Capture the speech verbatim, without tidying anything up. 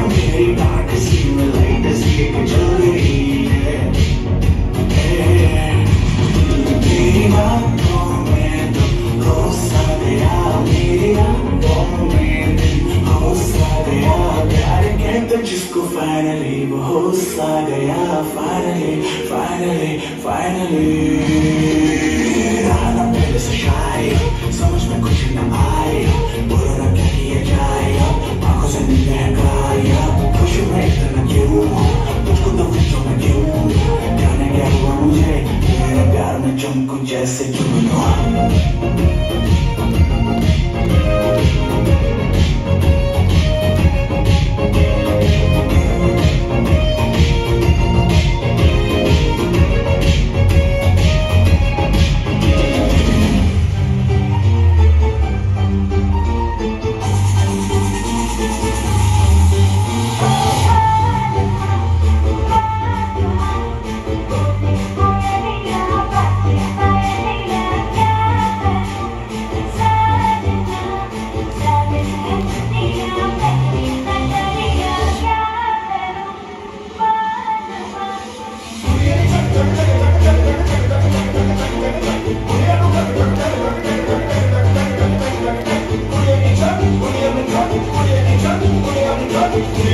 मेरी डार्क सी में लाइट सी एक जल गई है। तेरी बातों में तो हो सा गया, मेरी आंखों में दिल हो सा गया। प्यार कहते जिसको फाइनली वो हो सा गया। फाइनली फाइनली फाइनली रात पहले से शायद समझ में कुछ न आए, बोलो ना क्या किया जाए, आंखों से नींद गायब। खुशी में इतना क्यों, तुझको तो खुशों में क्यों, जाने क्या हुआ मुझे, मेरे प्यार में चमकू जैसे जुनून। We're